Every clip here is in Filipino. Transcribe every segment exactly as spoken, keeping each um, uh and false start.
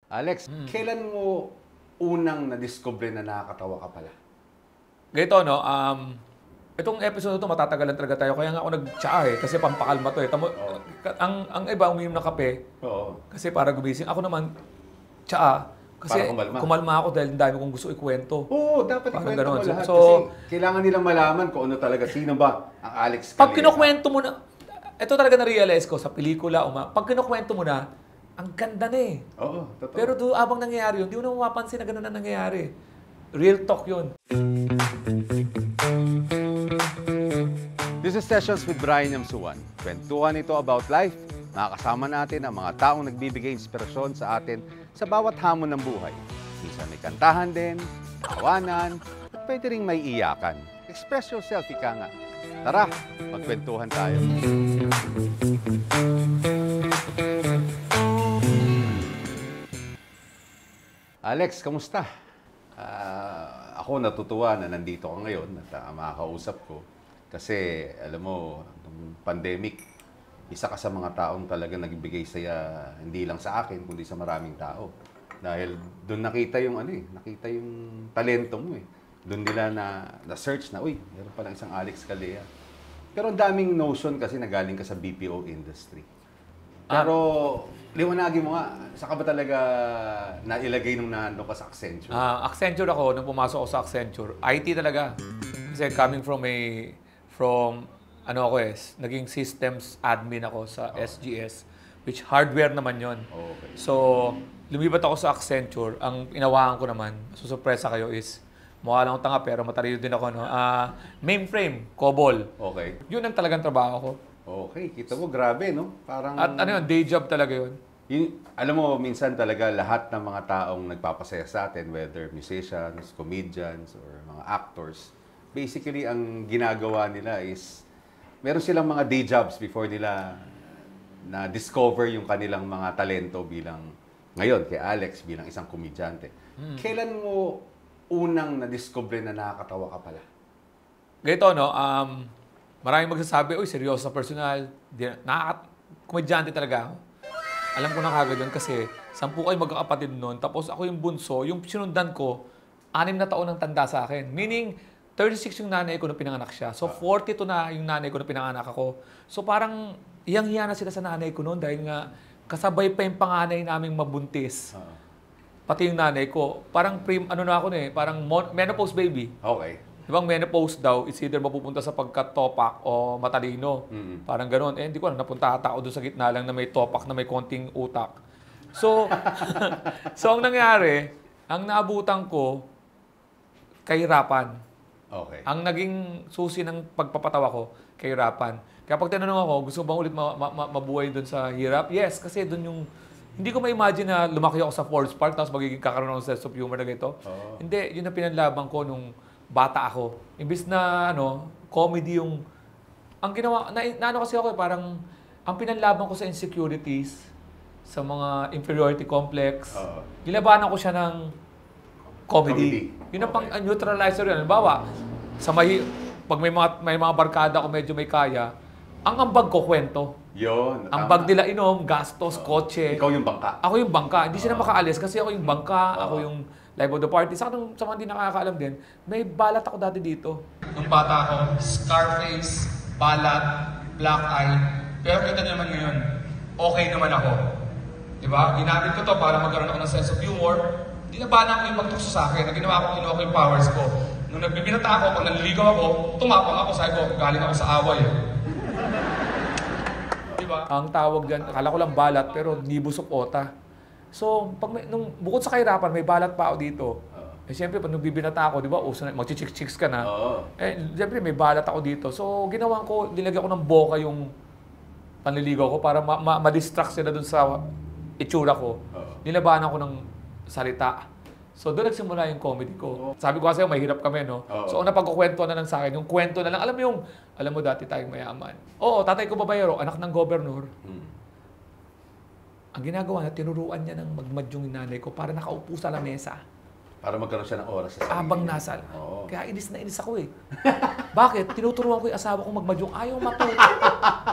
Alex, hmm. kailan mo unang na-discover na nakakatawa ka pala? Ganito, no? Um, itong episode na ito, matatagalan talaga tayo. Kaya nga ako nag-tsaa eh, kasi pampakalma to eh. Tamo, oh. ang, ang iba, uminom ng kape. Oo. Kasi para gumising. Ako naman, tsaa. Kasi kumalma. kumalma ako dahil dami kong gusto ikwento. Oo, dapat parang ikwento mo lahat. So, kasi kailangan nilang malaman kung ano talaga, sino ba ang Alex Calleja. Pag kinukwento mo na, ito talaga na-realize ko sa pelikula, uma, pag kinukwento mo na, ang ganda na eh. Oo, totoo. Pero do, abang nangyayari yun, di mo na mapapansin na gano'n na nangyayari. Real talk yun. This is Sessions with Brian Yamsuan. Kwentuhan ito about life. Makakasama natin ang mga taong nagbibigay inspirasyon sa atin sa bawat hamon ng buhay. Minsan may kantahan din, tawanan, at pwede rin may iyakan. Express yourself, ika nga. Tara, magkwentuhan tayo. Alex, kamusta? Uh, ako natutuwa na nandito ka ngayon at uh, makakausap ko. Kasi, alam mo, nung pandemic, isa ka sa mga taong talaga nagbigay saya, hindi lang sa akin, kundi sa maraming tao. Dahil doon nakita yung ano eh, nakita yung talento mo eh. Doon nila na, na-search na, uy, meron palang isang Alex Calleja. Pero ang daming notion kasi na galing ka sa B P O industry. Pero, ah. liwanagin mo nga, saan ka ba talaga nailagay nung naano ka sa Accenture? Ah, Accenture ako, nung pumasok ako sa Accenture, I T talaga. Kasi coming from a, from, ano ako eh, naging systems admin ako sa oh. S G S, which hardware naman yon. Okay. So, lumibat ako sa Accenture. Ang inawahan ko naman, susurpresa kayo is, mukha lang akong tanga pero matalino din ako, no? Uh, mainframe, COBOL. Okay. Yun ang talagang trabaho ko. Okay, kita mo, grabe, no? Parang... At ano yun, day job talaga yun. Yun, alam mo, minsan talaga lahat ng mga taong nagpapasaya sa atin, whether musicians, comedians, or mga actors, basically, ang ginagawa nila is, meron silang mga day jobs before nila na-discover yung kanilang mga talento bilang, ngayon, kay Alex, bilang isang komedyante. Hmm. Kailan mo unang na-discover na nakakatawa ka pala? Ganito, no? Um, maraming magsasabi, uy, seryoso sa personal. Nakaka-komedyante talaga ako. Alam ko na kagad yun kasi sampu kayo magkakapatid noon. Tapos ako yung bunso, yung sinundan ko, anim na taon ang tanda sa akin. Meaning, thirty-six yung nanay ko na pinanganak siya. So, forty-two na yung nanay ko na pinanganak ako. So, parang iyang-iya na sila sa nanay ko noon dahil nga kasabay pa yung panganay naming mabuntis. Pati yung nanay ko. Parang, prim, ano na ako na eh, parang menopause baby. Okay. Diba, menopause daw, it's either mapupunta sa pagka-topak o matalino. Mm-hmm. Parang gano'n. Eh, hindi ko alam, napunta ata ako doon sa gitna lang na may topak, na may konting utak. So, so ang nangyari, ang naabutan ko, kahirapan. Okay. Ang naging susi ng pagpapatawa ko, kahirapan. Kaya pag tinanong ako, gusto bang ulit ma ma ma mabuhay doon sa hirap? Yes, kasi doon yung... Hindi ko ma-imagine na lumaki ako sa Forest Park, tapos magiging kakaroon ako sa sense of humor na ganito. Oh. Hindi, yun ang pinanlaban ko nung bata ako. Imbis na ano, comedy yung ang ginawa na, na ano kasi ako parang ang pinanlaban ko sa insecurities, sa mga inferiority complex. Uh, Nilabanan ko siya ng comedy. comedy. Yun ang okay. pang neutralizer yun. Halimbawa, sa may pag may mga may mga barkada ko medyo may kaya, ang ambag ko kwento. Yun. Ang bag nila inom, gastos, uh, kotse. Ikaw yung bangka. Ako yung bangka. Hindi uh, sila makaalis kasi ako yung bangka, uh, ako yung live of the party. Sa kanong sa mga hindi nakakaalam din, may balat ako dati dito. Nung bata ako, Scarface, balat, black eye. Pero kita nyo naman ngayon, okay naman ako. Diba? Ginamit ko to para magkaroon ako ng sense of humor. Dinabanan ko yung pagtukso sa akin. Ang ginawa ko, kinuha ko yung powers ko. Nung nagbibinata ako, kung nanliligaw ako, tumapang ako, sabi ko, galing ako sa away. Diba? Ang tawag dyan, akala ko lang balat, pero nibusok ota. So, pag may, nung, bukod sa kahirapan, may balat pa ako dito. Uh, eh, siyempre, pag nung bibinata ako, di ba, magchichik-chiks ka na. Uh, eh, siyempre, may balat ako dito. So, ginawa ko, nilagyan ko ng boka yung panliligaw ko para ma-distract ma ma sila dun sa itsura ko. Uh, Nilabanan ko ng salita. So, doon nagsimula yung comedy ko. Uh, Sabi ko kasi, mahirap kami, no? Uh, so, napagkukwento na lang sa akin. Yung kwento na lang. Alam mo yung, alam mo dati tayong mayaman. Oo, tatay ko babayero, anak ng gobernur. Hmm. Ang ginagawa niya, tinuruan niya ng magmadyong nanay ko para nakaupo sa lamesa. Para magkaroon siya ng oras sa sarili. Abang nasa. Oh. Kaya inis na inis ako eh. Bakit? Tinuturuan ko yung asawa kong magmadyong. Ayaw matuto.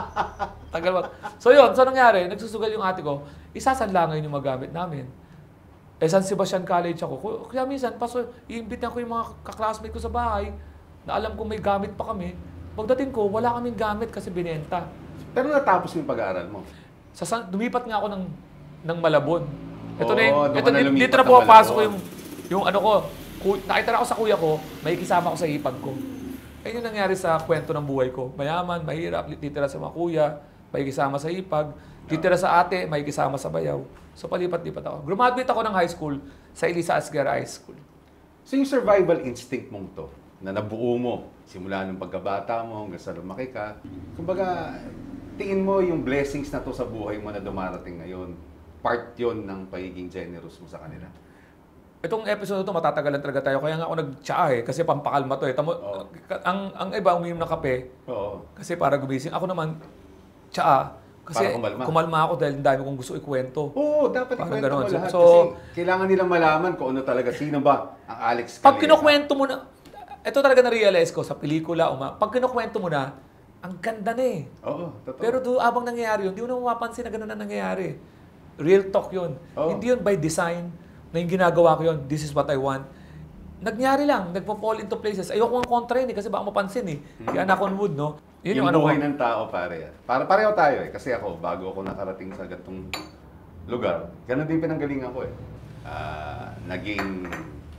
Tagal mag... So yun, so nangyari, nagsusugal yung ate ko, isasanlangan yung magamit namin. Eh, San Sebastian College ako. Kaya minsan, paso, i-imbitahan ko yung mga kaklasmate ko sa bahay na alam ko may gamit pa kami. Pagdating ko, wala kaming gamit kasi binenta. Pero natapos yung pag-aaral mo? Sa San, lumipat nga ako ng, ng Malabon. Ito Oo, na yung, doon ito, ka na dito, lumipat dito na ng pumapasok ko Malabon. yung, yung ano ko, ku, nakita na ako sa kuya ko, may kisama ko sa hipag ko. Ayun yung nangyari sa kwento ng buhay ko. Mayaman, mahirap, titira sa mga kuya, may kisama sa hipag, titira sa ate, may kisama sa bayaw. So palipat-lipat ako. Graduate ako ng high school sa Elisa Asguera High School. So yung survival instinct mong to, na nabuo mo, simula ng pagkabata mo hanggang sa lumaki ka, kumbaga, tingin mo yung blessings na to sa buhay mo na dumarating ngayon, part yon ng pagiging generous mo sa kanila. Itong episode to matatagalan talaga tayo kaya nga ako nag-tsaa eh kasi pampakalma to eh. Tamo, Oo. ang ang iba umiinom ng kape Oo. kasi para gumising. Ako naman tsaa kasi Para kumalma. kumalma ako dahil ang dami kong gusto ikwento. Oo, dapat Parang ikwento mo ganun. lahat. So- kasi kailangan nilang malaman kung ano talaga, sino ba ang Alex Calleja. Pag kinukwento mo na, ito talaga na-realize ko sa pelikula, uma, pag kinukwento mo na, ang ganda na eh. Oo, totoo. Pero do, abang nangyayari yun, di mo na mapapansin na gano'n na nangyayari. Real talk yun. Oo. Hindi yun by design na yung ginagawa ko yun, this is what I want. Nagyari lang, nagpo-fall into places. Ayoko ang kontra yun eh, kasi baka mapansin eh. Kaya anak on wood, no? yung, ano buhay ko. ng tao, pare. Para pareho tayo eh. Kasi ako, bago ako nakarating sa gatong lugar, ganun din pinanggalingan ko eh. Ah, naging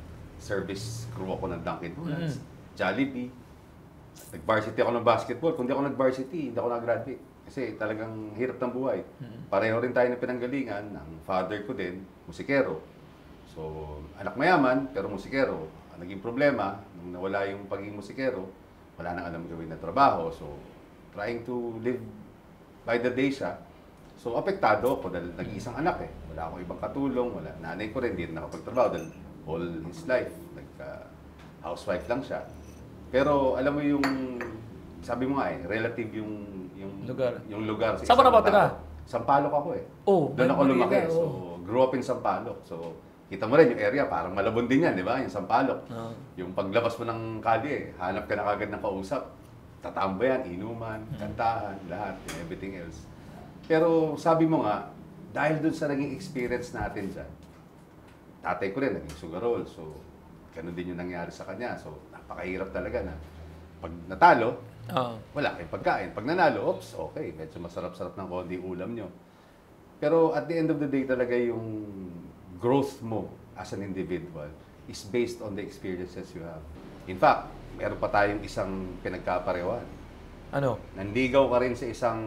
service crew ako ng Dunkin' Donuts, Jollibee. Nag-varsity ako ng basketball. Kung di ako nag-varsity, hindi ako nag-graduate. Kasi talagang hirap ng buhay. Pareho rin tayo ng pinanggalingan. Ang father ko din, musikero. So, anak mayaman, pero musikero. Ang naging problema, nung nawala yung pagiging musikero, wala nang alam gawin na trabaho. So, trying to live by the day siya. So, apektado ako dahil nag-iisang anak eh. Wala akong ibang katulong, wala. Nanay ko rin, hindi rin nakapagtrabaho dahil all his life, nagka-housewife lang siya. Pero alam mo yung, sabi mo nga eh, relative yung yung Lugar. yung lugar. Saan ka na ba tira? Sampaloc ako eh. Oh, Doon ako Manila, lumaki. oh. So, grew up in Sampaloc. So, kita mo rin yung area, parang Malabon din yan, di ba? Yung Sampaloc. Ah. Yung paglabas mo ng kalye, hanap ka na kagad ng kausap. Tatambayan, inuman, kantahan, lahat, and everything else. Pero sabi mo nga, dahil dun sa naging experience natin dyan, tatay ko rin, naging sugarol. So, ganun din yung nangyari sa kanya. So, napakahirap talaga na pag natalo, Ah. wala kayong pagkain. Pag nanalo, oops, okay, medyo masarap-sarap ng konti ulam nyo. Pero at the end of the day talaga yung growth mo as an individual is based on the experiences you have. In fact, meron pa tayong isang pinagkaparewan. Ano? Nanligaw ka rin sa isang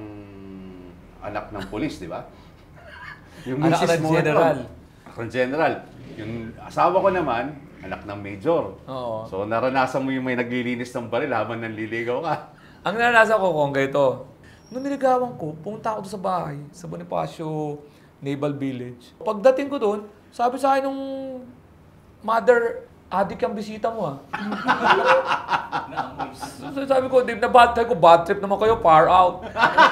anak ng pulis, di ba? Yung Anak misis ng mo, general. ano? Anak ng general. Yung asawa ko naman, anak ng major. Oo. So, naranasan mo yung may naglilinis ng baril habang nanliligaw ka. Ang naranasan ko kung ganito, nung niligawan ko, pumunta ako doon sa bahay, sa Bonifacio Naval Village. Pagdating ko doon, sabi sa akin nung mother, adik ang bisita mo ah. So, sabi ko, Dave, na bad trip ko, bad trip naman kayo, far out.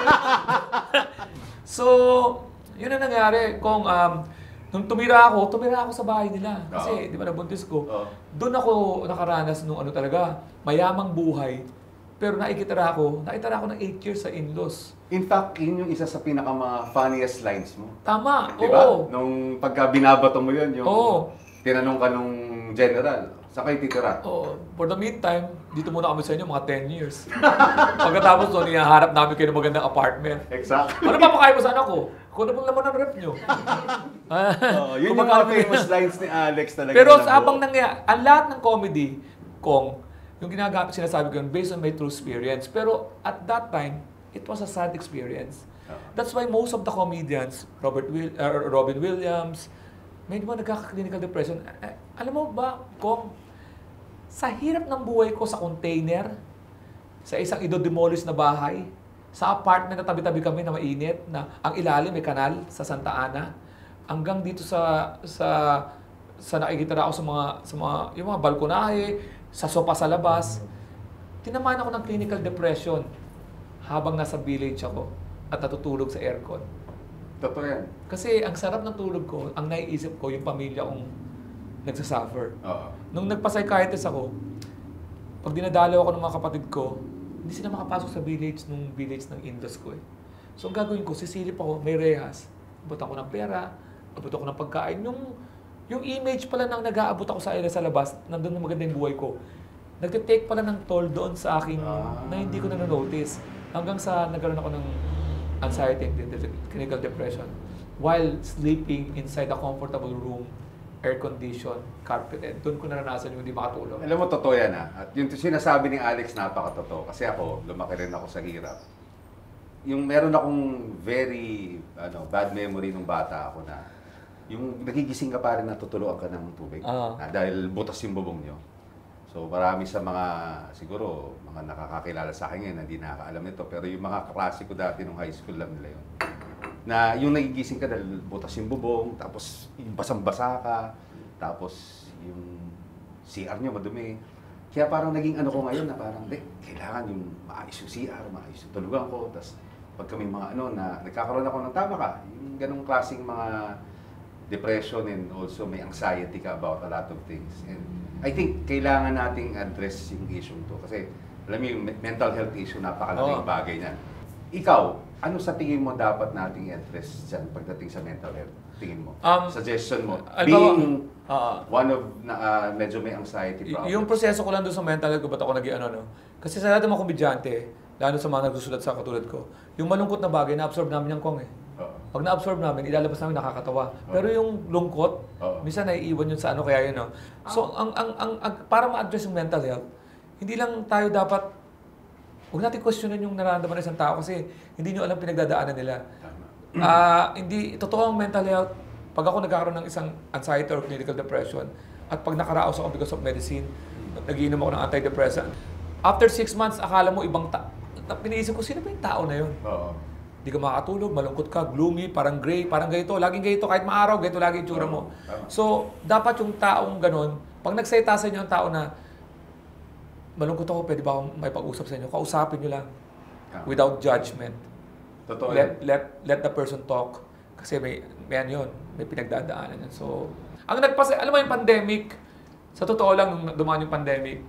So, yun ang nangyari. Kung um, nung tumira ako, tumira ako sa bahay nila. Kasi, di ba, nabuntis ko. Oo. Doon ako nakaranas nung ano talaga, mayamang buhay. Pero nakikitara ako, nakitara ako ng eight years sa in-laws. In fact, yun yung isa sa pinaka mga funniest lines mo. Tama, Di ba? oo. Nung pagka binabato mo yun, yung Oo. tinanong ka nung general, sa kayo titira? Oo. For the meantime, dito muna kami sa inyo mga ten years. Pagkatapos doon, ihaharap namin kayo ng magandang apartment. Exactly. Ano pa pakain mo sa anak ko? Kung ano bang laman ng rep nyo? Oh, yun Kung yung magkano mga famous lines ni Alex talaga. Pero na sa abang nangyayari, ang lahat ng comedy, kung yung ginagawa, sinasabi ko yun, based on my true experience. Pero at that time, it was a sad experience. That's why most of the comedians, Robert Will, uh, Robin Williams, may mga nagkaka-clinical depression. Eh, alam mo ba, kung sa hirap ng buhay ko sa container, sa isang idodemolish na bahay, sa apartment na tabi-tabi kami na mainit, na ang ilalim may kanal sa Santa Ana, hanggang dito sa sa sa nakikitira ako sa mga sa mga yung mga balkonahe, sa sopa sa labas. Tinamaan ako ng clinical depression habang nasa village ako at natutulog sa aircon. Totoo yan. Kasi ang sarap ng tulog ko, ang naiisip ko yung pamilya kong nagsasuffer. Oo. Nung nagpa-psychiatrist ako, pag dinadalaw ako ng mga kapatid ko, hindi sila makapasok sa village nung village ng in-laws ko eh. So ang gagawin ko, sisilip ako, may rehas. Abot ako ng pera, abot ako ng pagkain. Yung yung image pala nang nag-aabot ako sa area sa labas, nandun na maganda yung buhay ko. Nagtitake pala ng toll doon sa akin Ah. na hindi ko na notice hanggang sa nagkaroon ako ng anxiety and clinical depression while sleeping inside a comfortable room, air-conditioned, carpeted. Doon ko naranasan yung hindi makatulog. Alam mo, totoo yan ha. At yung sinasabi ni Alex, napaka-totoo. Kasi ako, lumaki rin ako sa hirap. Yung meron akong very ano, bad memory nung bata ako na yung nagigising ka pa rin natutuluan ka ng tubig. Ah. Na, dahil butas yung bubong nyo. So marami sa mga, siguro, mga nakakakilala sa akin ngayon, hindi nakakaalam nito. Pero yung mga kaklase ko dati nung high school lang nila yun. Na yung nagigising ka dahil butas yung bubong, tapos yung basang-basa ka, tapos yung C R nyo madumi. Kaya parang naging ano ko ngayon na parang, de, kailangan yung maayos yung C R, maayos yung tulugan ko. Tapos pag kami mga ano na nagkakaroon ako ng tama ka, yung ganong klaseng mga depression and also may anxiety ka about a lot of things. And I think kailangan nating address yung issue to kasi alam mo yung mental health issue, napakalaking Oo. bagay niyan. Ikaw, ano sa tingin mo dapat nating address dyan pagdating sa mental health? Tingin mo? Um, Suggestion mo? alam mo, Being ah, one of na ah, medyo may anxiety Y- problem. yung proseso ko lang doon sa mental health ko, ba't ako nag ano, no? Kasi sa lahat ng mga komedyante, lalo sa mga nagsusulat sa katulad ko, yung malungkot na bagay, na-absorb namin yung kong eh. Oo. Pag na-absorb namin, ilalabas namin nakakatawa. Oo. Pero yung lungkot, Oo. minsan naiiwan yun sa ano, kaya yun, no? So, ang, ang, ang, ang, para ma-address yung mental health, hindi lang tayo dapat, huwag natin questionin yung nararamdaman ng isang tao kasi hindi nyo alam pinagdadaanan nila. Tama. Ah, hindi, totoo ang mental health. Pag ako nagkakaroon ng isang anxiety or clinical depression, at pag nakaraos ako because of medicine, nagiinom ako ng antidepressant, after six months, akala mo ibang ta... Piniisip ko, sino ba yung tao na yun? Oo. Hindi ka makakatulog, malungkot ka, gloomy, parang gray, parang ganito, laging ganito, kahit maaraw, ganito lagi yung tsura mo. Tama. So, dapat yung taong ganon, pag nagsalita sa inyo ang tao na, malungkot ako, pwede ba akong may pag-usap sa inyo? Kausapin nyo lang, Tama. without judgment. Totoo Let, yan. let, let the person talk. Kasi may, may ano yun, may pinagdadaanan yun. So, ang nagpas, alam mo yung pandemic, sa totoo lang, nung dumaan yung pandemic,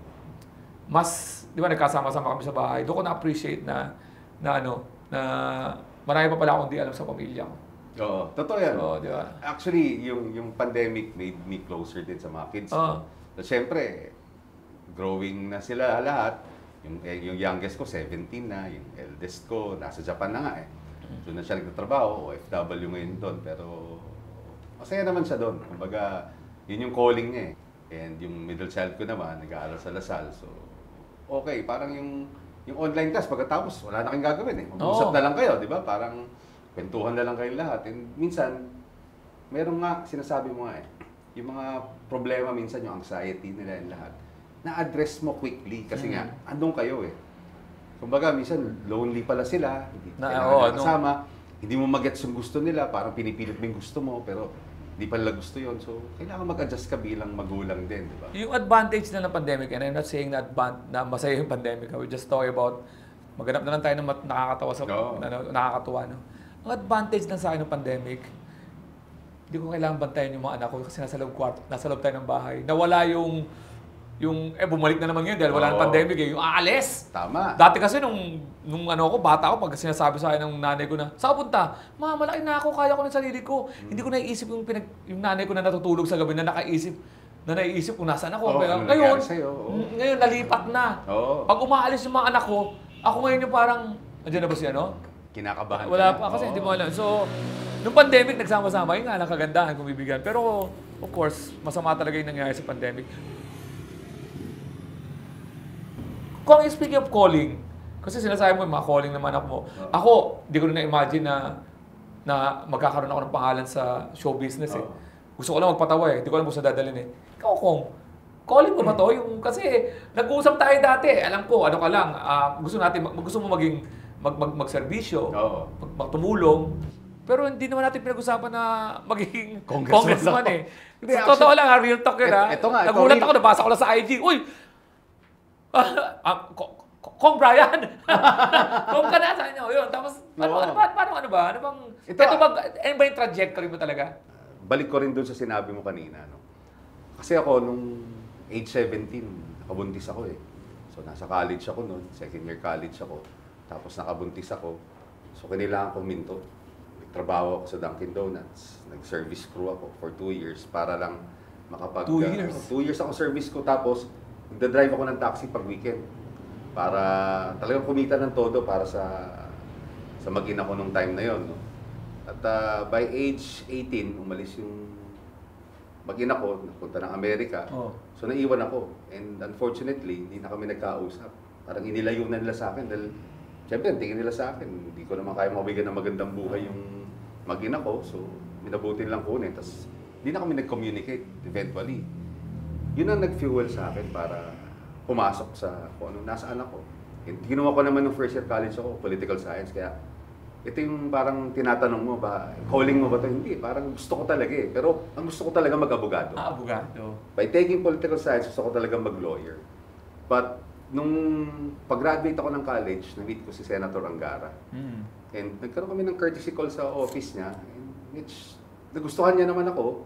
mas, di ba, nagkasama-sama kami sa bahay. Doon ko na-appreciate na, na ano, na marami pa pala akong di alam sa pamilya ko. Oo, totoo yan. So, di ba? Actually, yung yung pandemic made me closer din sa mga kids. Oo. So, siyempre, growing na sila lahat. Yung, eh, yung youngest ko, seventeen na. Yung eldest ko, nasa Japan na nga eh. Doon na siya nagtatrabaho, O F W ngayon doon. Pero masaya naman siya doon. Kumbaga, yun yung calling niya eh. And yung middle child ko naman, nag-aaral sa Lasal. So, okay, parang yung yung online class, pagkatapos, wala na kayong gagawin eh. Mag-usap Oo. na lang kayo, di ba? Parang kwentuhan na lang kayong lahat. And minsan, meron nga, sinasabi mo nga eh, yung mga problema minsan, yung anxiety nila and lahat, na-address mo quickly kasi nga, andun kayo eh. Kumbaga, minsan, lonely pala sila, hindi Na- kailangan oo, na ano. kasama, hindi mo mag-gets yung gusto nila, parang pinipilit mo yung gusto mo, pero hindi pala gusto yon. So, kailangan mag-adjust ka bilang magulang din, di ba? Yung advantage na ng pandemic, and I'm not saying na, advan- na masaya yung pandemic, we're just talking about, maghanap na lang tayo ng mat- nakakatawa sa, Oo. na, nakakatuwa, no? Ang advantage lang sa akin ng pandemic, hindi ko kailangan bantayan yung mga anak ko kasi nasa loob, kwarto, nasa loob tayo ng bahay. Nawala yung, yung, eh bumalik na naman yun dahil wala Oo. ng pandemic eh, yung aalis. Tama. Dati kasi nung, nung ano ako, bata ako, pag sinasabi sa akin ng nanay ko na, saan ka punta? Ma, malaki na ako, kaya ko ng sarili ko. Hmm. Hindi ko naiisip yung, pinag, yung nanay ko na natutulog sa gabi na nakaisip, na naiisip kung nasaan ako. Oo, Pero ano ngayon, nangyari sa'yo, oo. mm, ngayon nalipat na. Oo. Pag umaalis yung mga anak ko, ako ngayon yung parang, andyan na ba siya, no? Kinakabahan ka Wala na. pa kasi Oo. hindi mo alam. So, nung pandemic, nagsama-sama, yun nga lang kagandahan kung bibigyan. Pero, of course, masama talaga yung nangyari sa pandemic. Kung speaking of calling, kasi sinasabi mo yung mga calling naman ako mo. Oo. Ako, di ko na imagine na na magkakaroon ako ng pangalan sa show business eh. Oo. Gusto ko lang magpatawa eh. Di ko alam kung saan dadalhin eh. Ikaw kung, calling mo ba to? Yung, kasi nag-uusap tayo dati. Alam ko, ano ka lang, ah, gusto natin, mag- gusto mo maging mag, mag, mag-servisyo, Oo. mag, magtumulong. Pero hindi naman natin pinag-usapan na magiging Congressman congressman, ako. eh. Hindi, So, totoo lang, ha, real talk yun Et- ha. eto nga, ito Nagulat real- ako, nabasa ko lang sa I G. Uy! Ah, ko- ko- Kong Brian! Kong ka na sa inyo. Yun. Tapos, ano, Oo. ano, ba, paano, ano ba? Ano bang, Ito, ito, ba, ano ba yung trajectory mo talaga? Balik ko rin dun sa sinabi mo kanina. No? Kasi ako, nung age seventeen, nakabuntis ako eh. So, nasa college ako noon. Second year college ako. Tapos nakabuntis ako. So, kailangan ko minto. nagtrabaho ako sa Dunkin' Donuts. Nag-service crew ako for two years para lang makapag... Two uh, years? two years ako service ko, tapos nagda-drive ako ng taxi pag weekend. Para talagang kumita ng todo para sa sa mag-ina ko nung time na yon. No? At uh, by age eighteen, umalis yung mag-ina ko, napunta ng Amerika. Oh. So naiwan ako. And unfortunately, hindi na kami nagkausap. Parang inilayo na nila sa akin dahil siyempre, tingin nila sa akin, hindi ko naman kaya mabigyan ng magandang buhay yung mag-ina ko. So, minabuti lang kunin. Tapos, hindi na kami nag-communicate eventually. Yun ang nag-fuel sa akin para pumasok sa kung ano, nasaan ako. And ginawa ko naman ng first year college ako, political science. Kaya, ito yung parang tinatanong mo ba, calling mo ba ito? Hindi, parang gusto ko talaga eh. Pero, ang gusto ko talaga mag-abogado. Ah, abogado. By taking political science, gusto ko talaga mag-lawyer. But, nung pag-graduate ako ng college, na-meet ko si Senator Angara. Mm. And nagkaroon kami ng courtesy call sa office niya, in which nagustuhan niya naman ako.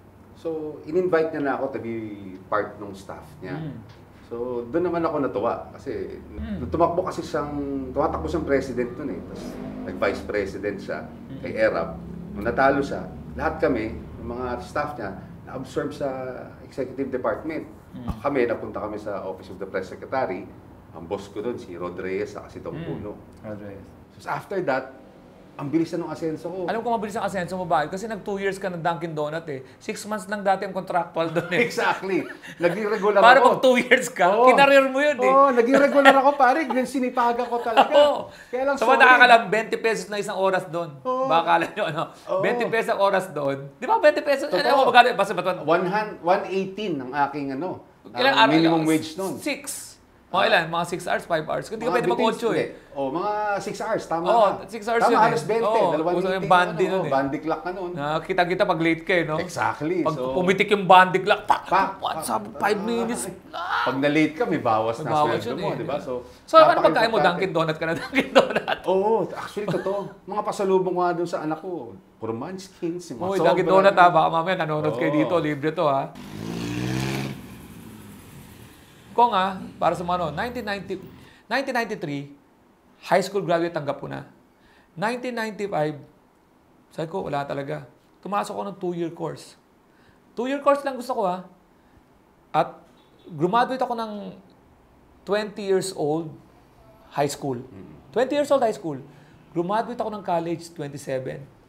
So, in-invite niya na ako to be part ng staff niya. Mm. So, doon naman ako natuwa. Kasi, Mm. tumakbo kasi siyang, tumatakbo siyang president nun eh. Tapos, nag-vice president siya Mm. kay Erap. Nung natalo siya, lahat kami, ng mga staff niya, na-absorb sa executive department. Mm. Kami, napunta kami sa Office of the Press Secretary. Ang boss ko doon, si Rod Reyes, saka si Tom Mm. Puno. Rodriguez. So after that, ang bilis na ng asenso ko. Alam ko mabilis ang asenso mo ba? Kasi nag two years ka ng Dunkin' Donut eh. Six months lang dati ang contractual doon eh. Exactly. Naging regular Para ako. pag two years ka, Oo. kinareer mo yun eh. Oo, naging regular ako pare. Ganyan sinipaga ko talaga. Oo. Kaya lang So, sorry. nakakalam, twenty pesos na isang oras doon. Oo. Baka alam nyo, ano, Oo. twenty pesos ang oras doon. Di ba, twenty pesos? Totoo. Ano, magkano? Basta ba? one eighteen ang aking ano, Ilang ang araw? minimum wage noon. Six. Mga ilan? Mga six hours, five hours. Hindi ka pwede mag-ocho eh. O, mga six hours. Tama Oo, ka. six hours Tama, yun eh. halos twenty. Oo, Dalawang uso yung meeting. bandi ano, nun eh. Bandi clock ka noon. Nakita-kita pag late ka eh, no? Exactly. Pag So, pumitik yung bandik lang, pak, Pak, pak, pak, sabi, pak, five pak. minutes. pag na-late ka, may bawas May na bawas sweldo yun mo, eh. di ba? So, So, ano pagkain mo? napaka-importante. Dunkin' Donut ka na, Dunkin' Donut. Oo, actually totoo. Mga pasalubong nga doon sa anak ko. Puro munchkins, yung mga Uy, sobra. Dunkin' Donut ha, baka mamaya nanonood kayo Oo. dito, libre to ha. Kung ah, para sa mga ano, nineteen ninety, nineteen ninety-three, high school graduate tanggap ko na. nineteen ninety-five, sabi ko, wala talaga. Tumasok ako ng two-year course. Two-year course lang gusto ko ha. At graduate ako ng twenty years old high school. twenty years old high school. Graduate ako ng college, twenty-seven.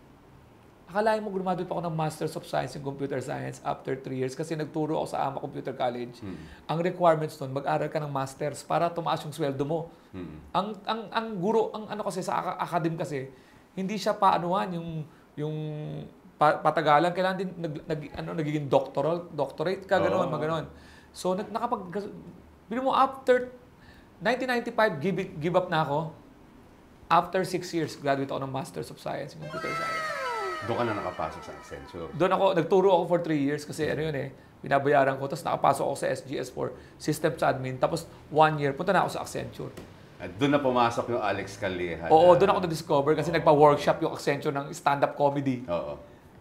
Akalain mo, graduate pa ako ng Masters of Science in Computer Science after three years kasi nagturo ako sa AMA Computer College. Hmm. Ang requirements nun, mag-aral ka ng Masters para tumaas yung sweldo mo. Hmm. Ang ang ang guro, ang ano kasi sa academe kasi, hindi siya paanuhan yung yung pa, patagalan, kailangan din nag, nag ano nagiging doctoral, doctorate ka ganoon, oh. Maganoon. So nag, nakapag bino mo after nineteen ninety-five give, give up na ako. After six years, graduate ako ng Masters of Science in Computer Science. Doon ka na nakapasok sa Accenture. Doon ako, nagturo ako for three years kasi ano yun eh, binabayaran ko. Tapos nakapasok ako sa S G S for Systems Admin. Tapos one year, punta na ako sa Accenture. At doon na pumasok yung Alex Calleja. Oo, na, doon ako na-discover kasi oh. nagpa-workshop yung Accenture ng stand-up comedy. Oo.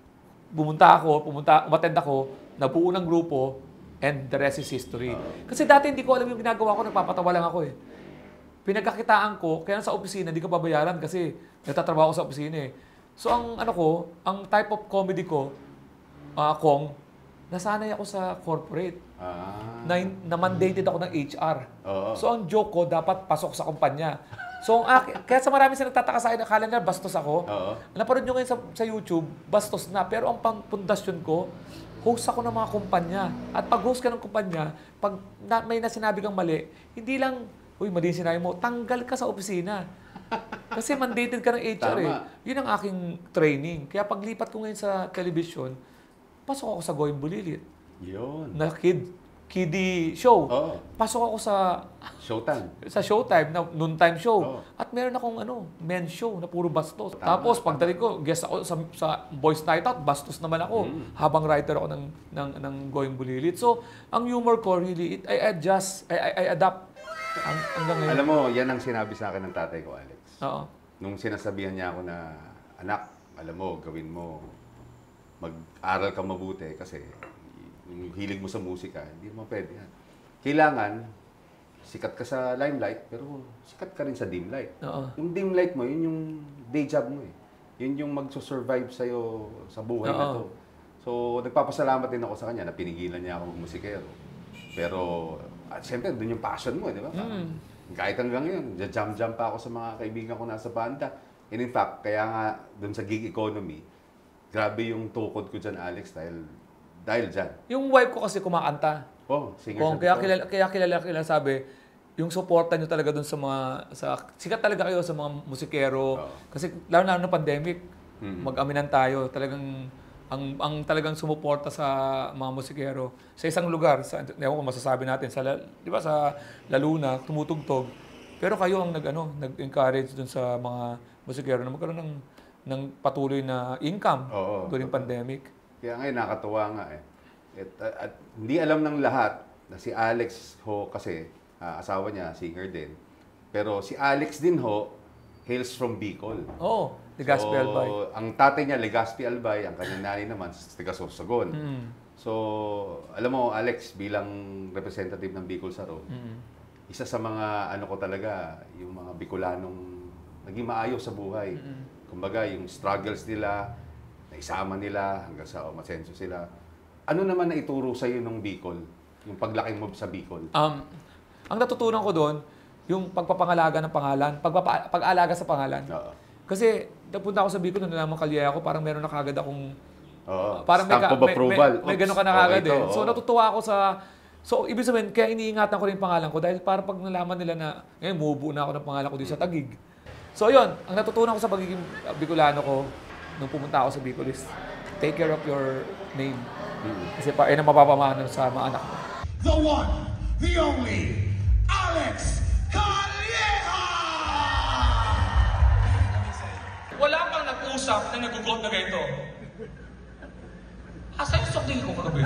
Pumunta ako, pumunta, umattend ako, nabuo ng grupo, and the rest is history. Oh. Kasi dati hindi ko alam yung ginagawa ko, nagpapatawa lang ako eh. Pinagkakitaan ko, kaya sa opisina, hindi ko pabayaran kasi nagtatrabaho ako sa opisina eh. So ang ano ko, ang type of comedy ko, uh, kong, nasanay ako sa corporate. Ah. Na, na mandated ako ng H R. Oo. So ang joke ko, dapat pasok sa kumpanya. So ang aki, kaya sa marami sa nagtataka sa akin, akala nila bastos ako. Oo. Naparod nyo ngayon sa, sa YouTube, bastos na. Pero ang pundasyon ko, host ako ng mga kumpanya. At pag host ka ng kumpanya, pag na, may nasinabi kang mali, hindi lang, uy, mali yung sinabi mo, tanggal ka sa opisina. Kasi mandated ka ng H R eh. Yun ang aking training. Kaya paglipat ko ngayon sa television, pasok ako sa Going Bulilit. Yun. Na kid, kiddie show. Oo. Pasok ako sa Showtime. sa Showtime, na noontime show. Oo. At meron akong ano, men's show na puro bastos. Tama, Tapos tama. pagdating ko, guest ako sa, sa Boys Night Out, bastos naman ako. Mm. Habang writer ako ng, ng, ng Going Bulilit. So, ang humor ko really, it, I adjust, I, I, I adapt ang, hanggang ngayon. Alam mo, yan ang sinabi sa akin ng tatay ko, Alex. Oo. Nung sinasabihan niya ako na, anak, alam mo, gawin mo, mag-aral ka mabuti kasi yung hilig mo sa musika, hindi mo pwede yan. Kailangan, sikat ka sa limelight, pero sikat ka rin sa dim light. Oo. Yung dim light mo, yun yung day job mo eh. Yun yung magsusurvive sa'yo sa buhay Oo. na to. So, nagpapasalamat din ako sa kanya na pinigilan niya ako magmusikero. Pero, at siyempre, doon yung passion mo, di ba? Mm. Kahit hanggang yun, jump-jump pa ako sa mga kaibigan ko nasa banda. And in fact, kaya nga doon sa gig economy, grabe yung tukod ko dyan, Alex, dahil, dahil dyan. Yung wife ko kasi kumakanta. Oh, singer Kung siya kaya before. kilala, kaya kilala, kilala sabi, yung suporta nyo talaga dun sa mga, sa, sikat talaga kayo sa mga musikero. Oo. Kasi lalo na na pandemic, Mm. mag-aminan tayo. Talagang, ang, ang talagang sumuporta sa mga musikero. Sa isang lugar, sa, ewan ko masasabi natin, sa, La- di ba sa La Luna, tumutugtog. Pero kayo ang nag, ano, nag-encourage dun sa mga musikero na magkaroon ng, ng patuloy na income Oo, during totoo. pandemic. Kaya ngayon, nakakatuwa nga eh. At, at, at hindi alam ng lahat na si Alex ho kasi, ah, asawa niya, singer din. Pero si Alex din ho, hails from Bicol. Oo, Legazpi Albay. So, ang tatay niya, Legazpi Albay, ang kanyang nanay naman, taga Sorsogon. Mm. So, alam mo, Alex, bilang representative ng Bicol Saro, Mm. isa sa mga ano ko talaga, yung mga Bicolanong naging maayos sa buhay. Mm. Kumbaga, yung struggles nila, naisama nila hanggang sa umasenso sila. Ano naman na ituro sa iyo ng Bicol? Yung paglaki mo sa Bicol? Um, ang natutunan ko doon, yung pagpapangalaga ng pangalan, pagpapa, pag-alaga sa pangalan. Oo. Kasi napunta ako sa Bicol, nung nalaman Calleja ako, parang meron na kagad akong, Oo. parang may, Stamp ka- of may, approval. may, may Oops, gano'n ka na kagad okay to, eh. So oo. natutuwa ako sa, so ibig sabihin, kaya iniingatan ko rin yung pangalan ko dahil para pag nalaman nila na, ngayon, mubuo na ako ng pangalan ko dito sa Taguig. So yun, ang natutunan ko sa pagiging uh, Bicolano ko, nung pumunta ako sa Bicol is, take care of your name. Mm. Kasi pa, yun ang mapapamahanan sa mga anak mo. The one, the only, Alex Calleja! Wala pang nag-usap na nagugot na ganito. Asa yung sokding ko kagabi?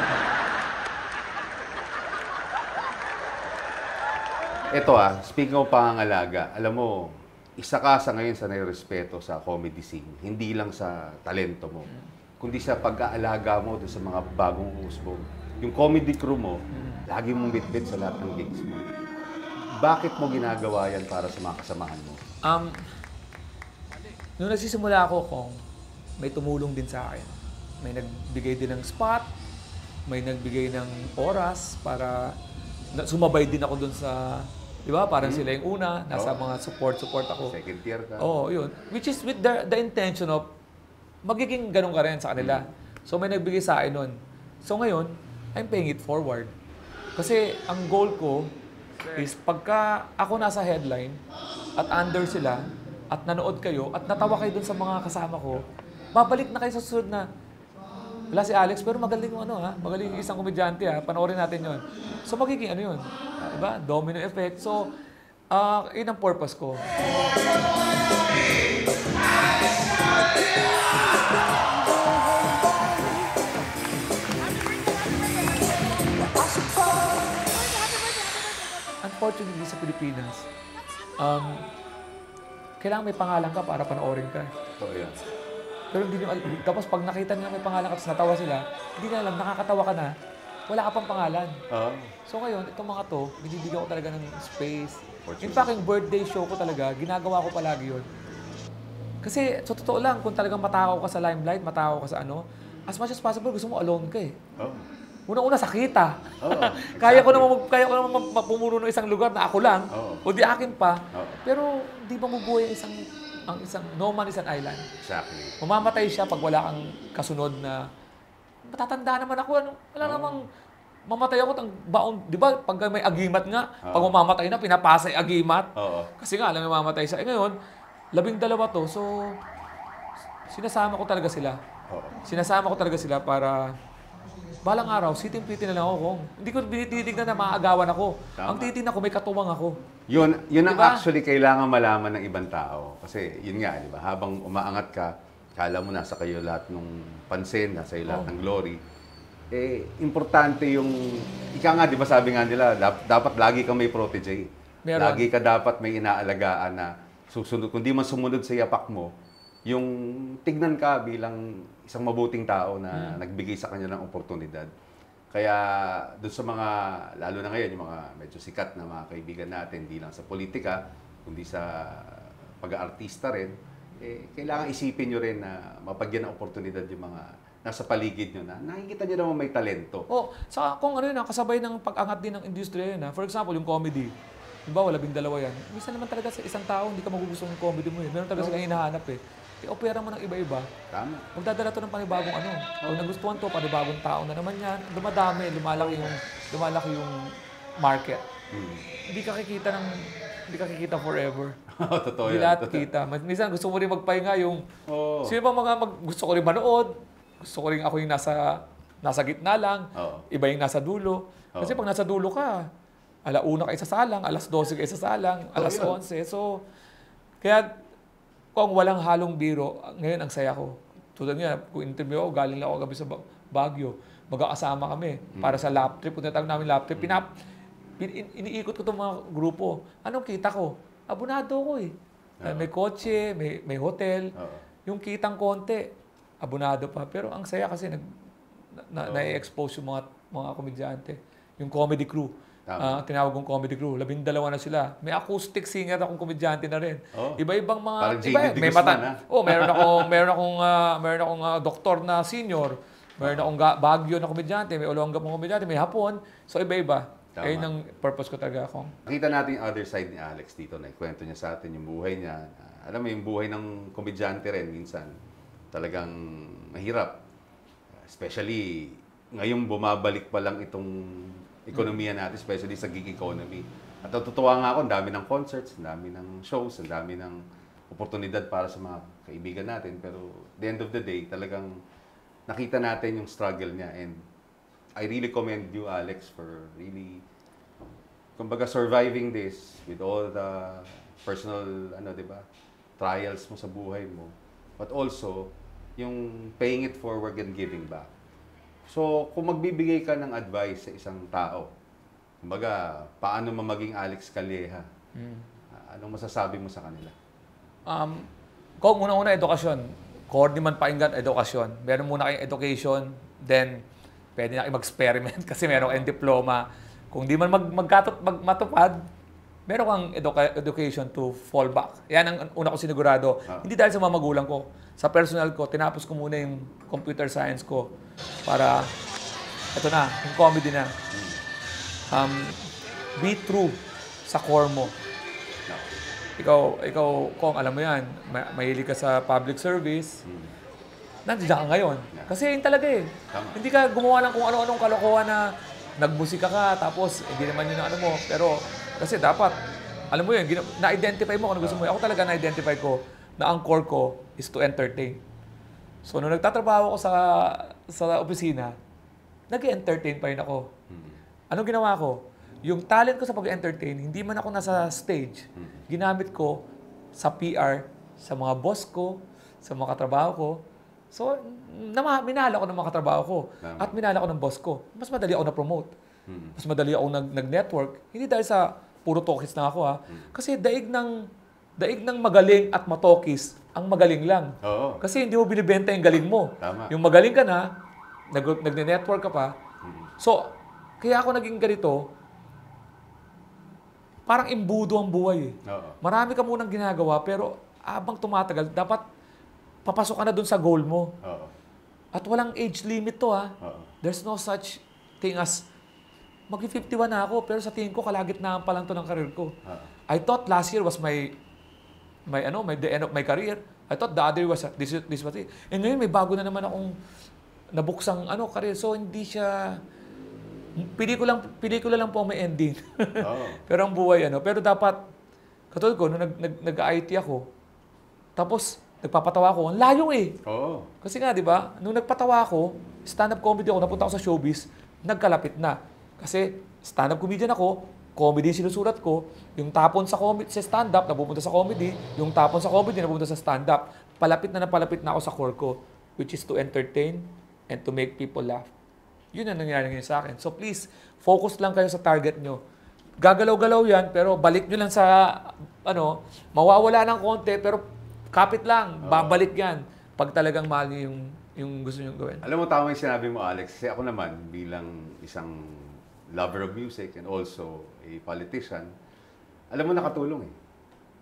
Ito ah, speaking of pangangalaga, alam mo, isa ka sa ngayon sa nairespeto sa comedy scene. Hindi lang sa talento mo, kundi sa pag-aalaga mo doon sa mga bagong usbong. Yung comedy crew mo, lagi mong bitbit sa lahat ng gigs mo. Bakit mo ginagawa yan para sa mga kasamahan mo? Um, nung nagsisimula ako, Kong, may tumulong din sa akin. May nagbigay din ng spot, may nagbigay ng oras para na, sumabay din ako dun sa, di ba, parang Hmm. sila yung una, nasa Oo. mga support-support ako. Second tier ka? Oo, yun. Which is with the, the intention of magiging ganun ka rin sa kanila. So may nagbigay sa akin nun. So ngayon, I'm paying it forward. Kasi ang goal ko is pagka ako nasa headline at under sila at nanood kayo at natawa kayo dun sa mga kasama ko, babalik na kayo sa susunod na, wala si Alex, pero magaling yung ano ha, magaling yung isang komedyante ha, panoorin natin yon. So magiging ano yun, diba? Domino effect. So, uh, yun ang purpose ko. Unfortunately sa Pilipinas, um, kailangan may pangalan ka para panoorin ka. Oo, yan. Pero hindi nyo alam. Tapos pag nakita nila may pangalan ka at natawa sila, hindi na alam, nakakatawa ka na, wala ka pang pangalan. Oo. So ngayon, itong mga to, binibigyan ko talaga ng space. In fact, yung birthday show ko talaga, ginagawa ko palagi yun. Kasi sa totoo lang, kung talagang matakaw ka sa limelight, matakaw ka sa ano, as much as possible, gusto mo alone ka eh. Oo. Unang-una, sakita. Oo, kaya ko exactly. naman mag- kaya ko naman mag- mapumuno ng isang lugar na ako lang, Oo. o di akin pa. Oo. Pero di ba mabuhay ang isang, ang isang, no man is an island. Exactly. Mamamatay siya pag wala kang kasunod na, matatanda naman ako, ano, wala Oo. namang, mamatay ako, ang baon, di ba, pag may agimat nga, Oo. pag mamamatay na, pinapasa yung agimat. Oo. Kasi nga, alam mo, mamatay siya. Eh ngayon, labing dalawa to, so, sinasama ko talaga sila. Oo. Sinasama ko talaga sila para, balang araw, siting-pitin na lang ako. Kung hindi ko tinitignan na maaagawan ako. Tama. Ang titignan ko, may katuwang ako. Yun, yun ang Diba? actually kailangan malaman ng ibang tao. Kasi yun nga, di ba? Habang umaangat ka, kala mo nasa kayo lahat ng pansin, nasa iyo lahat Oh. ng glory. Eh, importante yung, ika nga, di ba sabi nga nila, dap- dapat lagi kang may protege. Meron. Lagi ka dapat may inaalagaan na susunod. Kung di man sumunod sa yapak mo, yung tignan ka bilang isang mabuting tao na nagbigay sa kanya ng oportunidad. Kaya doon sa mga, lalo na ngayon, yung mga medyo sikat na mga kaibigan natin, hindi lang sa politika, kundi sa pag-aartista rin, eh, kailangan isipin nyo rin na mapagyan ng oportunidad yung mga nasa paligid nyo na nakikita nyo naman may talento. Oh, sa kung ano yun, ah, kasabay ng pag-angat din ng industriya yun. Ah. For example, yung comedy. Diba, labing dalawa yan. Minsan naman talaga sa isang tao, hindi ka magugustuhan ng comedy mo eh. Meron talaga silang hinahanap eh. I-opera mo ng iba-iba. Tama. Magdadala to ng panibagong ano. Kung nagustuhan to, panibagong tao na naman yan. Dumadami, lumalaki yung, lumalaki yung market. Hmm. Hindi ka kikita ng, hindi ka kikita forever. Totoo Hindi yan. lahat kita. Minsan gusto mo rin magpahinga yung, Oo. sino ba mga mag, gusto ko rin manood? Gusto ko rin ako yung nasa, nasa gitna lang. Oo. Iba yung nasa dulo. Kasi Oo. pag nasa dulo ka, alauna ka isasalang, alas dose ka isasalang, alas yun. onse. So, kaya kung walang halong biro, ngayon ang saya ko. Tulad nga, kung interview ako, galing lang ako gabi sa Ba- Baguio. Magkakasama kami para sa lap trip. Kung tinatawag namin lap trip, pinap, pin, in- iniikot ko itong mga grupo. Anong kita ko? Abunado ko eh. Oo. May kotse, may, may hotel. Oo. Yung kitang konti, abunado pa. Pero ang saya kasi nag, na, Oo. na-expose yung mga, mga komedyante. Yung comedy crew. Tama. Ah, tinawag kong comedy crew. Labing dalawa na sila. May acoustic singer akong komedyante na rin. Oh. Iba-ibang mga Parang J D iba, De may Guzman, mata. ah. Oh, meron akong meron akong ah, meron akong ah, doktor na senior. Meron akong ga- Baguio na komedyante, may Olongapo na komedyante, may Hapon. So iba-iba. Tama. Ayun ang purpose ko talaga akong. Nakita natin yung other side ni Alex dito na ikwento niya sa atin yung buhay niya. Ah, alam mo, yung buhay ng komedyante rin minsan talagang mahirap. Especially ngayong bumabalik pa lang itong ekonomiya natin, especially sa gig economy. At natutuwa nga ako, ang dami ng concerts, ang dami ng shows, ang dami ng oportunidad para sa mga kaibigan natin. Pero the end of the day, talagang nakita natin yung struggle niya. And I really commend you, Alex, for really, kumbaga, surviving this with all the personal, ano, di ba, trials mo sa buhay mo. But also, yung paying it forward and giving back. So, kung magbibigay ka ng advice sa isang tao, kumbaga, paano mamaging Alex Calleja? Mm. Ah, anong masasabi mo sa kanila? Um, kung una-una edukasyon, kung di man pakinggan, edukasyon. Meron muna kayong education, then pwede na kayo mag-experiment kasi meron kayong diploma. Kung di man mag, magkatot, mag, matupad, meron kang educa- education to fall back. Yan ang una ko sinigurado. Ah. Hindi dahil sa mga magulang ko. Sa personal ko, tinapos ko muna yung computer science ko para, ito na, yung comedy na. Um, be true sa core mo. No. Ikaw, ikaw, kung alam mo yan, ma- mahilig ka sa public service, Hmm. nandiyan ka ngayon. Yeah. Kasi yun talaga eh. Tama. Hindi ka gumawa ng kung ano-anong kalokohan na nagmusika ka, tapos hindi naman yun ang ano mo. Pero kasi dapat, alam mo yun, gina- na-identify mo kung ano gusto mo. Ako talaga na-identify ko na ang core ko is to entertain. So, nung nagtatrabaho ako sa sa opisina, nag-entertain pa rin ako. Hmm. Anong ginawa ko? Yung talent ko sa pag-entertain, hindi man ako nasa stage, ginamit ko sa P R, sa mga boss ko, sa mga katrabaho ko. So, nama, minahal ako ng mga katrabaho ko. Tama. At minahal ako ng boss ko. Mas madali ako na-promote. Hmm. Mas madali ako nag- nag-network. Hindi dahil sa puro tokis na ako ha. Kasi daig ng, daig ng magaling at matokis, ang magaling lang. Oo. Kasi hindi mo binibenta yung galing mo. Tama. Yung magaling ka na, nag, nagne-network ka pa. Hmm. So, kaya ako naging ganito, parang imbudo ang buhay eh. Oo. Marami ka munang ginagawa, pero habang tumatagal, dapat papasok ka na dun sa goal mo. Oo. At walang age limit to ha. Oo. There's no such thing as, mag-fifty-one na ako, pero sa tingin ko, kalagitnaan pa lang to ng karir ko. Oo. I thought last year was my, my ano, my, the end of my career. I thought the other was, this, this was it. And ngayon, may bago na naman akong nabuksang ano, career. So, hindi siya, pelikula lang, pelikula lang po ang may ending. Oo. Pero ang buhay, ano, pero dapat, katulad ko, nung nag, nag, nag-I T ako, tapos, nagpapatawa ako, ang layo eh. Oo. Kasi nga, di ba, nung nagpatawa ako, stand-up comedy ako, napunta ako sa showbiz, nagkalapit na. Kasi stand-up comedian ako, comedy sinusulat ko, yung tapon sa, com- sa stand-up, napupunta sa comedy, yung tapon sa comedy, napupunta sa stand-up. Palapit na napalapit na ako sa core ko, which is to entertain and to make people laugh. Yun ang nangyari ngayon sa akin. So please, focus lang kayo sa target nyo. Gagalaw-galaw yan, pero balik nyo lang sa, ano, mawawala ng konti, pero kapit lang, babalik yan. Pag talagang mahal nyo yung, yung gusto nyo gawin. Alam mo, tama yung sinabi mo, Alex. Kasi ako naman, bilang isang lover of music and also a politician, alam mo, nakatulong eh.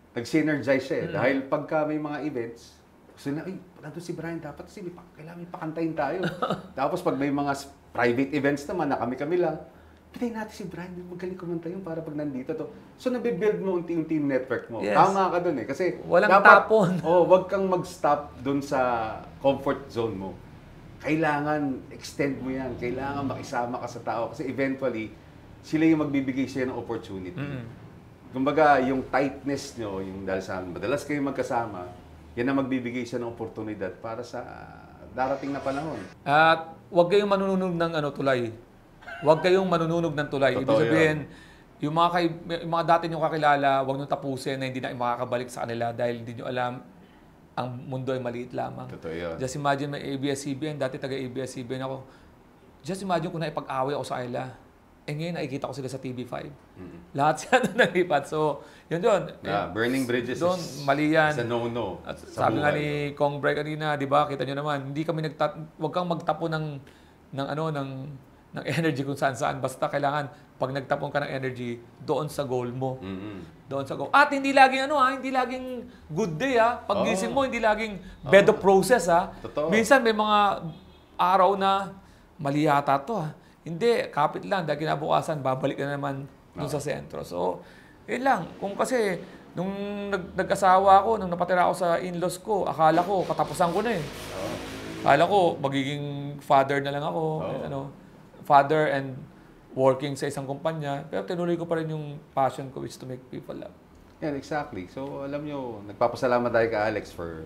nag-synergize siya eh. Mm. Dahil pagka may mga events, gusto na, ay, nandun si Brian, dapat kasi may, kailangan may pakantayin tayo. Tapos pag may mga private events naman na kami-kami lang, pitayin natin si Brian, magaling kumanta yun para pag nandito to. So nabibuild mo unti-unti yung network mo. Yes. Tama ka dun eh. Kasi walang dapat, tapon. Oh, wag kang mag-stop dun sa comfort zone mo. Kailangan extend mo yan. Kailangan makisama ka sa tao. Kasi eventually, sila yung magbibigay sa'yo ng opportunity. Mm. Kumbaga, yung tightness nyo, yung dahil sa madalas kayo magkasama, yan ang magbibigay siya ng oportunidad para sa darating na panahon. At huwag kayong manununog ng ano, tulay. Huwag kayong manununog ng tulay. Ibig sabihin, yung mga, kay, yung mga dati nyo kakilala, huwag nyo tapusin na hindi na makakabalik sa kanila dahil hindi nyo alam ang mundo ay maliit lamang. Totoo yun. Just imagine may A B S C B N, dati taga-A B S C B N ako. Just imagine kung naipag-away ako sa kanila. Eh ngayon nakikita ko sila sa T V five. Mm-hmm. Lahat siya na nalipat. So, yun yun. Yeah, eh, burning bridges doon, is, mali yan. is a no-no. At sabi nga ni Kong Bray kanina, di ba, kita nyo naman, hindi kami nagtat... Huwag kang magtapo ng, ng ano, ng, ng energy kung saan-saan. Basta kailangan, pag nagtapon ka ng energy, doon sa goal mo. Mm-hmm. Doon sa goal. At hindi laging ano ha, hindi laging good day ha. Pag gising oh. mo, hindi laging bed oh. of process ha. Totoo. Minsan may mga araw na mali yata to ha. Hindi, kapit lang. Dahil kinabukasan, babalik na naman dun oh. sa sentro. So, yun lang. Kung kasi, nung nag- nag-asawa ako, nung napatira ako sa in-laws ko, akala ko, katapusan ko na eh. Oh. Akala ko, magiging father na lang ako. Oh. Ano, father and working sa isang kumpanya. Pero tinuloy ko pa rin yung passion ko, which is to make people laugh. Yan, exactly. So, alam nyo, nagpapasalamat tayo kay Alex for,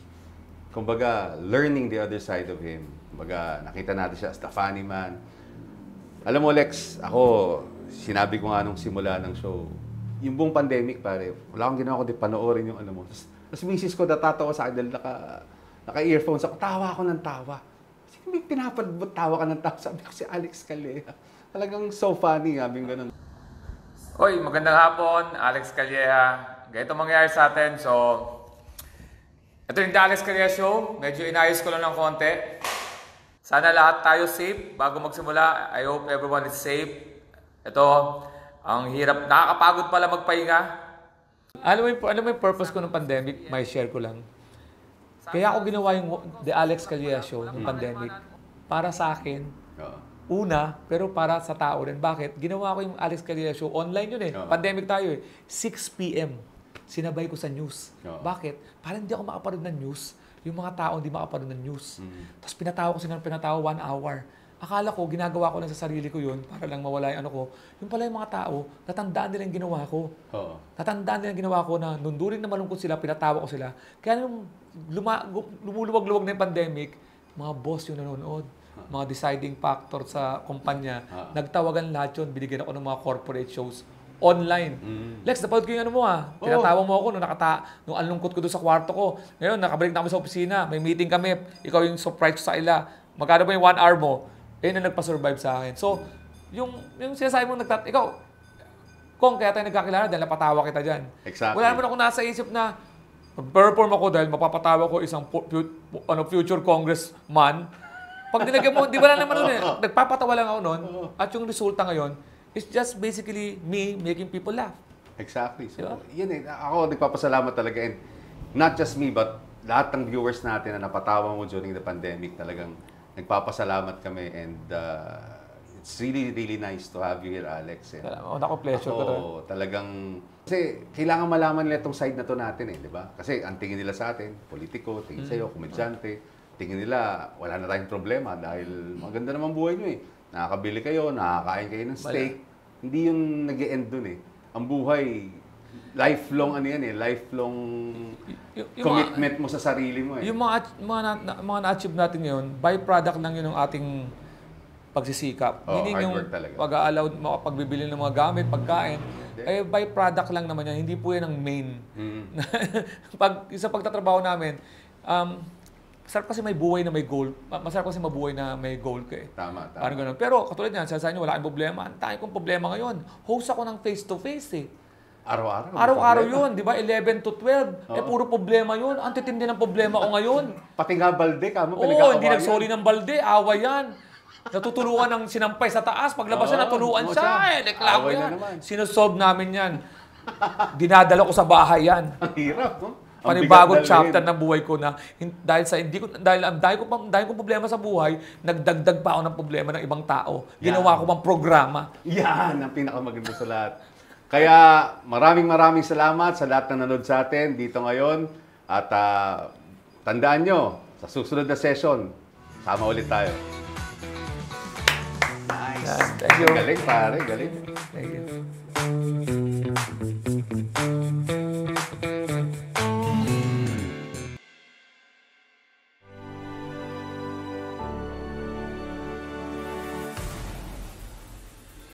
kumbaga, learning the other side of him. Kumbaga, nakita natin siya as the funny man. Alam mo, Lex, ako, sinabi ko nga nung simula ng show, yung buong pandemic, pare, wala akong ginawa kundi panoorin yung ano mo. Tapos, tapos misis ko natatawa sa akin dahil naka, naka-earphones ako. Tawa ako ng tawa. Kasi may pinapadbot tawa ka ng tawa. Sabi ko si Alex Calleja. Talagang so funny, sabing ganun. Hoy, magandang hapon, Alex Calleja. Ganito mangyayari sa atin. So, ito yung The Alex Calleja Show. Medyo inayos ko lang ng konti. Sana lahat tayo safe bago magsimula. I hope everyone is safe. Ito, ang hirap. Nakakapagod pala magpahinga. Alam mo yung, alam mo yung purpose ko ng pandemic? May share ko lang. Kaya ako ginawa yung The Alex Calleja Show ng pandemic. Para sa akin. Una, pero para sa tao rin. Bakit? Ginawa ko yung Alex Calleja Show. Online yun eh. Pandemic tayo eh. six p m Sinabay ko sa news. Bakit? Para hindi ako makapanood ng news. Yung mga tao hindi makapanood ng news. Mm. Tapos pinatawa ko sila ng pinatawa one hour. Akala ko, ginagawa ko lang sa sarili ko yun para lang mawala yung ano ko. Yung pala yung mga tao, natandaan nila yung ginawa ko. Oo. Natandaan nila yung ginawa ko na nung during na malungkot sila, pinatawa ko sila. Kaya nung luma, lumuluwag-luwag na yung pandemic, mga boss yung nanonood. Mga deciding factor sa kumpanya. Uh-huh. Nagtawagan lahat yun. Binigyan ako ng mga corporate shows. Online. Mm. Lex, napanood ko yung ano mo ha. Pinatawa mo ako nung nakata, nung anlungkot ko doon sa kwarto ko. Ngayon, nakabalik na kami sa opisina. May meeting kami. Ikaw yung surprise sa ila. Magkano ba yung one hour mo? Eh, na nagpa-survive sa akin. So, yung, yung sinasabi mo, nagtat... Ikaw, Kong, kaya tayo nagkakilala dahil napatawa kita dyan. Exactly. Wala naman ako nasa isip na mag-perform ako dahil mapapatawa ko isang pu- pu- ano, future congressman. Pag nilagyan mo, di ba lang naman nun eh. Nagpapatawa lang ako nun. At yung resulta ngayon, it's just basically me making people laugh. Exactly. So, diba? Yun eh. Ako nagpapasalamat talaga. And not just me, but lahat ng viewers natin na napatawa mo during the pandemic, talagang nagpapasalamat kami. And uh, it's really, really nice to have you here, Alex. And oh, naku, pleasure ko to. Talagang, kasi kailangan malaman nila itong side na to natin eh, di ba? Kasi ang tingin nila sa atin, politiko, tingin mm. sa'yo, komedyante, tingin nila, wala na tayong problema dahil maganda naman buhay nyo eh. Nakakabili kayo, nakakain kayo ng steak. Wala. Hindi yun nag-e-end dun eh. Ang buhay, lifelong ano yan eh, lifelong y- y- commitment mga, mo sa sarili mo eh. Yung mga, mga, na, mga na-achieve natin ngayon, byproduct lang yun ng ating pagsisikap. Oh, Meaning yung pag-allow, pagbibili ng mga gamit, pagkain, eh byproduct lang naman yan. Hindi po yan ang main. Mm. Pag, sa pagtatrabaho namin, um, masarap kasi may buhay na may goal. Masarap kasi mabuhay na may goal ka eh. Tama, tama. Parang ganun. Pero katulad niyan, sasabihin niyo, wala kang problema. Ang tayo kong problema ngayon. Host ako ng face-to-face eh. Araw-araw? Araw-araw yun, di ba? eleven to twelve. Oh. Eh, puro problema yun. Ang titindi ng problema ko ngayon. Pati nga balde ka mo, pinagkakawayan. Oo, hindi nagsoli ng balde. Awa yan. Natutuluan ng sinampay sa taas. Paglabas oh, siya, natuluan siya. Eh, reklamo yan. Sinusolve namin yan. Dinadala ko sa bahay yan. Ang hirap, no? Panibagong chapter ng buhay ko na hin- dahil sa hindi ko dahil ang dahil ko pang dahil ko problema sa buhay, nagdagdag pa ako ng problema ng ibang tao. Ginawa ko pang programa. Yan ang pinakamaganda sa lahat. Kaya maraming maraming salamat sa lahat na nanood sa atin dito ngayon. At ah, tandaan nyo, sa susunod na session, sama ulit tayo. Nice. Yan, thank you. Galing pare, galing. Thank you.